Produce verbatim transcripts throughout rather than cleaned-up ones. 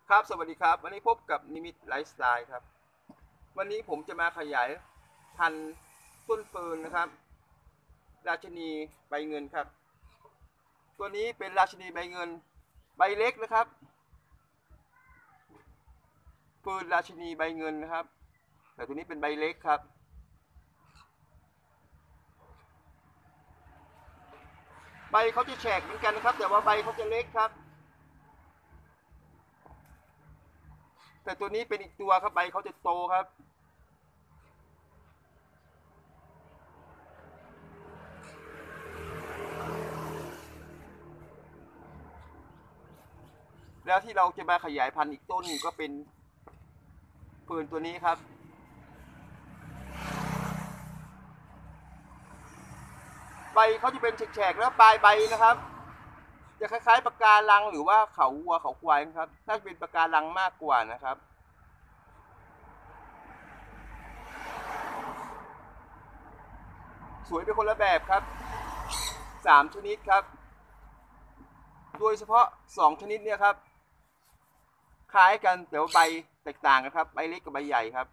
ครับสวัสดีครับวันนี้พบกับนิมิตไลฟ์สไตล์ครับวันนี้ผมจะมาขยายพันธุ์ต้นเฟิร์นนะครับราชินีใบเงินครับตัวนี้เป็นราชินีใบเงินใบเล็กนะครับเฟิร์นราชินีใบเงินนะครับแต่ตัวนี้เป็นใบเล็กครับใบเขาจะแฉกเหมือนกันนะครับแต่ว่าใบเขาจะเล็กครับแต่ตัวนี้เป็นอีกตัวครับใบเขาจะโตครับแล้วที่เราจะมาขยายพันธุ์อีกต้นก็เป็นเฟิร์นตัวนี้ครับใบเขาจะเป็นแฉกๆแล้วปลายใบนะครับจะคล้ายๆปะการังหรือว่าเขาวัวเขาควายนะครับน่าจะเป็นปะการังมากกว่านะครับสวยเป็นคนละแบบครับสามชนิดครับโดยเฉพาะสองชนิดเนี่ยครับคล้ายกันแต่ว่าใบแตกต่างกันครับใบเล็กกับใบใหญ่ครับ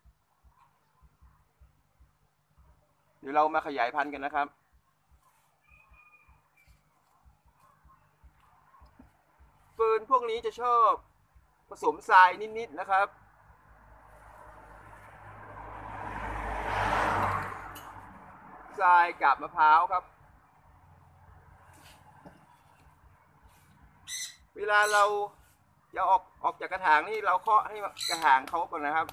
เดี๋ยวเรามาขยายพันธุ์กันนะครับเฟิร์นพวกนี้จะชอบผสมทรายนิดๆนะครับทรายกับมะพร้าวครับเวลาเราจะออกออกจากกระถางนี่เราเคาะให้กระถางเขาก่อนนะครับ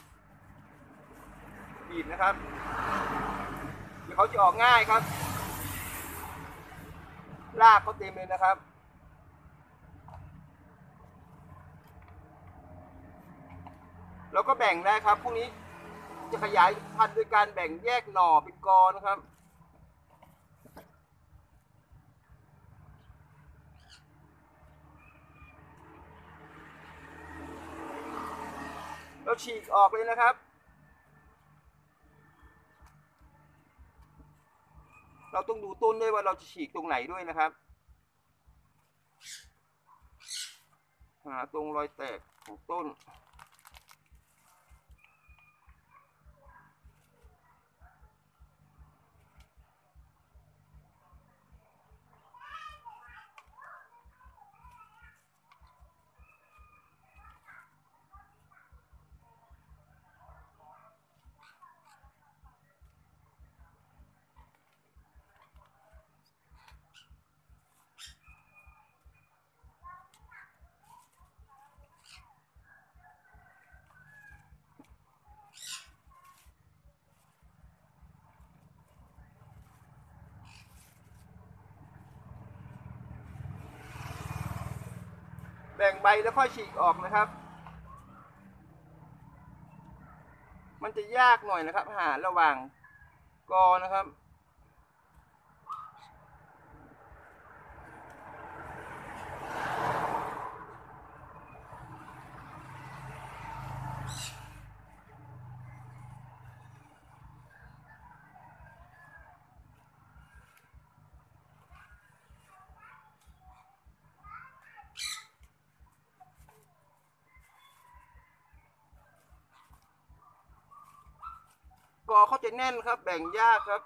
บีบนะครับเดี๋ยวเขาจะออกง่ายครับรากเขาเต็มเลยนะครับเราก็แบ่งได้ครับพวกนี้จะขยายพันธุ์โดยการแบ่งแยกหน่อเป็นกอนะครับเราฉีกออกเลยนะครับเราต้องดูต้นด้วยว่าเราจะฉีกตรงไหนด้วยนะครับหาตรงรอยแตกของต้นแบ่งใบแล้วค่อยฉีกออกนะครับมันจะยากหน่อยนะครับหาระหว่างกอนะครับกอเขาจะแน่นครับแบ่งยากครับ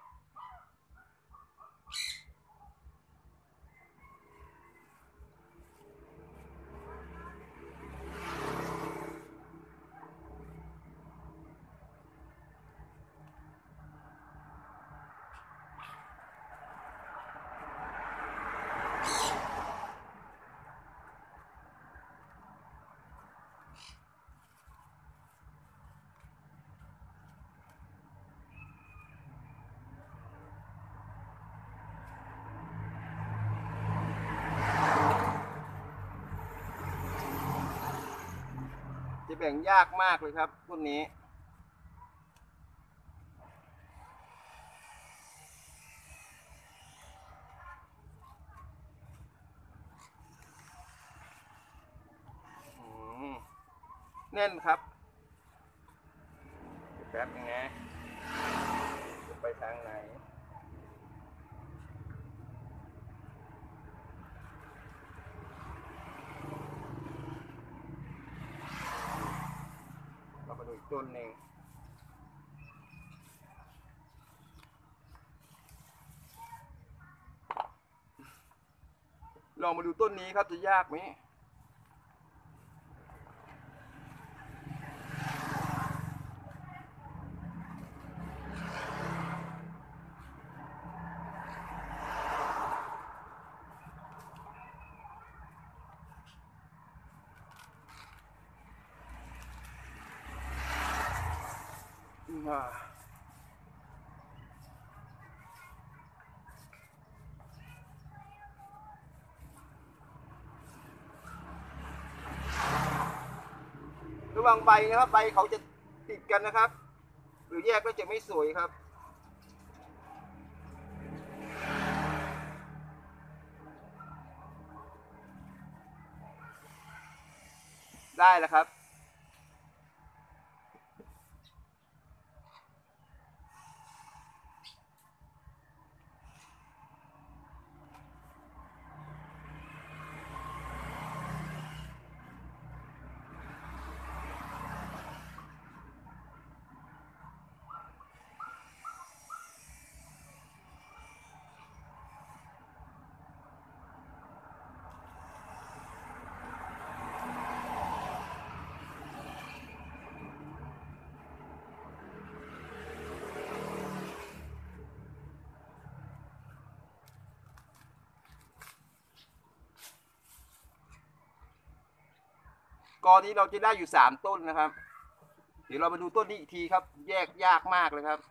จะแบ่งยากมากเลยครับพวกนี้แน่นครับแป๊บนึงนะจะไปทางไหนต้นหนึ่งลองมาดูต้นนี้ครับจะยากไหมอ่าระวังใบนะครับใบเขาจะติดกันนะครับหรือแยกก็จะไม่สวยครับได้แล้วครับกอนี้เราจะได้อยู่สามต้นนะครับเดี๋ยวเรามาดูต้นนี้อีกทีครับแยกยากมากเลยครับ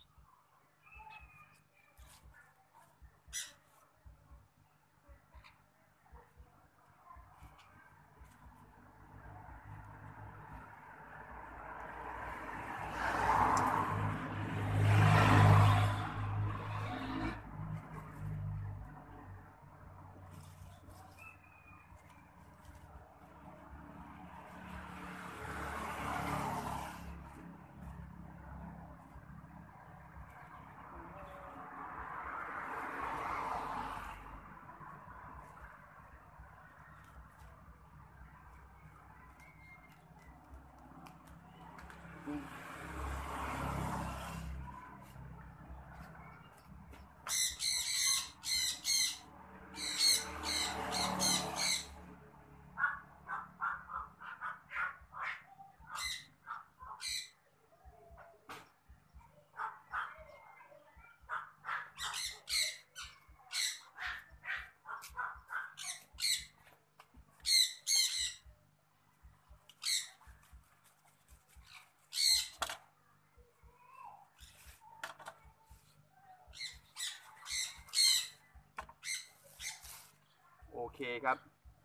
โอเคครับ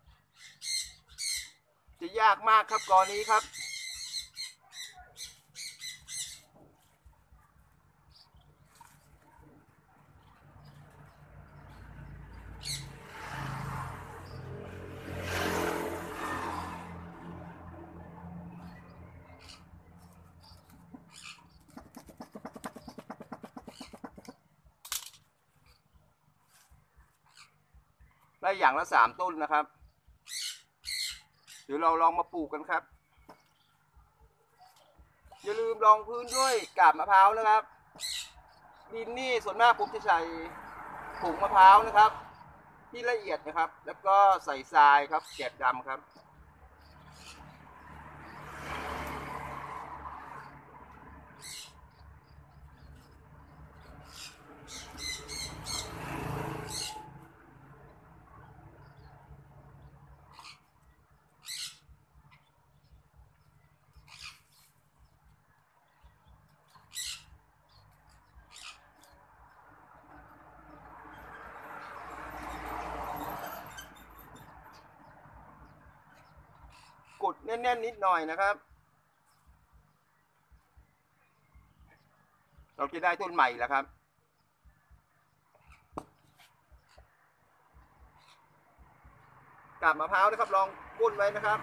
จะยากมากครับกอนี้ครับได้อย่างละสามต้นนะครับเดี๋ยวเราลองมาปลูกกันครับอย่าลืมรองพื้นด้วยกาบมะพร้าวนะครับดินนี่ส่วนมากผมจะใส่ผงมะพร้าวนะครับที่ละเอียดนะครับแล้วก็ใส่ทรายครับแกบดำครับกดแน่นๆนิดหน่อยนะครับเราจะได้ต้นใหม่แล้วครับกาบมะพร้าวนะครับลองก้นไว้นะครับ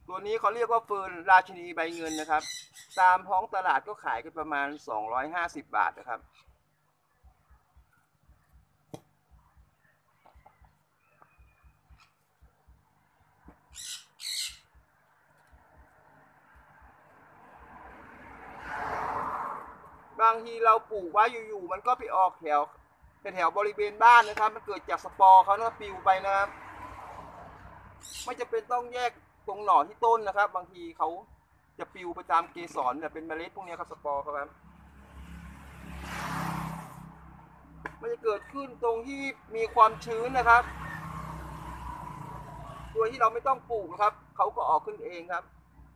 ตัวนี้เขาเรียกว่าเฟิร์นราชินีใบเงินนะครับตามท้องตลาดก็ขายกันประมาณสองร้อยห้าสิบบาทนะครับบางทีเราปลูกไว้อยู่ๆมันก็ไปออกแถวแถวบริเวณบ้านนะครับมันเกิดจากสปอร์เขานะปลิวไปนะครับไม่จะเป็นต้องแยกตรงหน่อที่ต้นนะครับบางทีเขาจะปลิวไปตามเกสรเนี่ยเป็นเมล็ดพวกนี้ครับสปอร์ครับมันจะเกิดขึ้นตรงที่มีความชื้นนะครับโดยที่เราไม่ต้องปลูกนะครับเขาก็ออกขึ้นเองครับ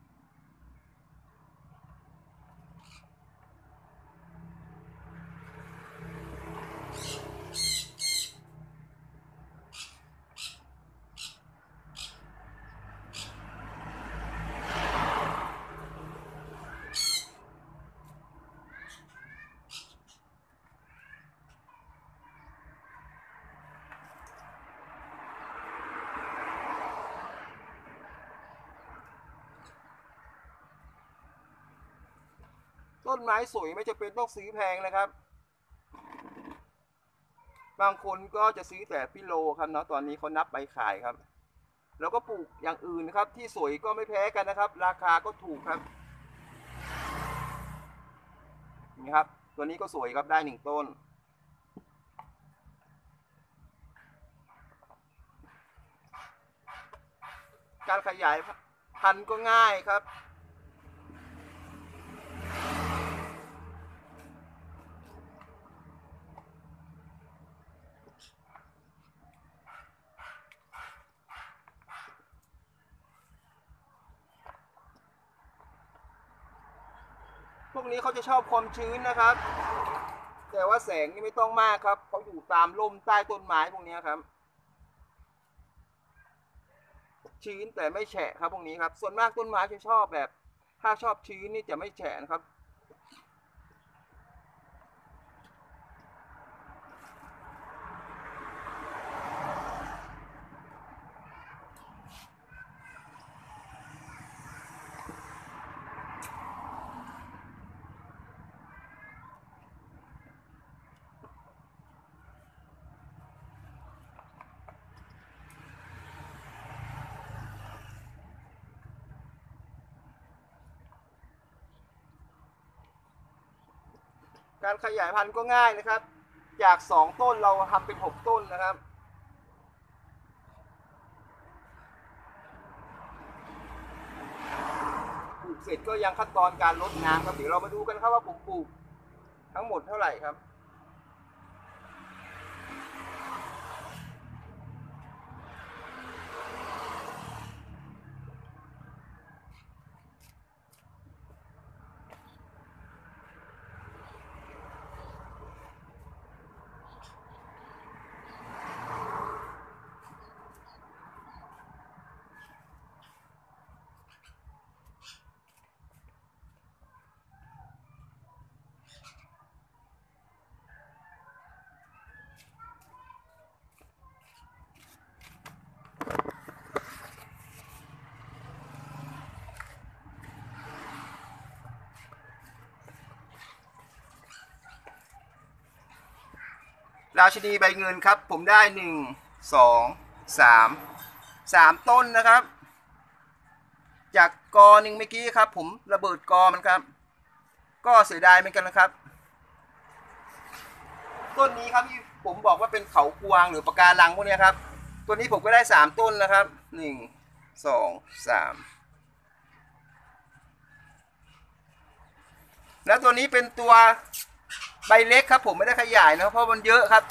ต้นไม้สวยไม่จำเป็นต้องซื้อแพงนะครับบางคนก็จะซื้อแต่พิโลครับเนาะตอนนี้เขานับใบขายครับแล้วก็ปลูกอย่างอื่นนะครับที่สวยก็ไม่แพ้กันนะครับราคาก็ถูกครับนี่ครับตัวนี้ก็สวยครับได้หนึ่งต้นการขยายพันธุ์ก็ง่ายครับพวกนี้เขาจะชอบความชื้นนะครับแต่ว่าแสงนี่ไม่ต้องมากครับเขาอยู่ตามร่มใต้ต้นไม้พวกนี้ครับชื้นแต่ไม่แฉะครับพวกนี้ครับส่วนมากต้นไม้จะชอบแบบถ้าชอบชื้นนี่จะไม่แฉะนะครับการขยายพันธุ์ก็ง่ายนะครับจากสองต้นเราทำเป็นหกต้นนะครับปลูกเสร็จก็ยังขั้นตอนการรดน้ำครับเดี๋ยวเรามาดูกันครับว่าผมปลูกทั้งหมดเท่าไหร่ครับราชินีใบเงินครับผมได้หนึ่งสองสามสามต้นนะครับจากกอหนึ่งเมื่อกี้ครับผมระเบิดกอมันครับก็เสียดายเหมือนกันนะครับต้นนี้ครับที่ผมบอกว่าเป็นเขากวางหรือปะการังพวกนี้ครับตัวนี้ผมก็ได้สามต้นนะครับหนึ่งสองสามแล้วตัวนี้เป็นตัวใบเล็กครับผมไม่ได้ขยายนะเพราะมันเยอะครับ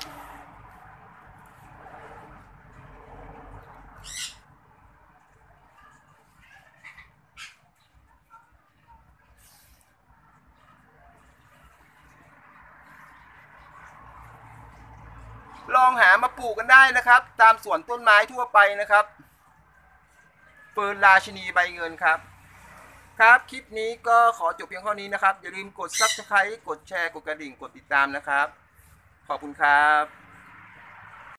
ลองหามาปลูกกันได้นะครับตามสวนต้นไม้ทั่วไปนะครับเฟิร์นราชินีใบเงินครับครับคลิปนี้ก็ขอจบเพียงเท่านี้นะครับอย่าลืมกดซับสไครต์กดแชร์กดกระดิ่งกดติดตามนะครับขอบคุณครับ